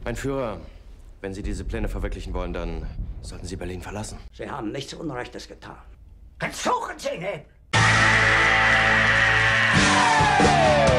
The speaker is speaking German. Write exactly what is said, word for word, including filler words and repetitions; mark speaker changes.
Speaker 1: Mein Führer, wenn Sie diese Pläne verwirklichen wollen, dann sollten Sie Berlin verlassen.
Speaker 2: Sie haben nichts Unrechtes getan. Jetzt suchen Sie ihn!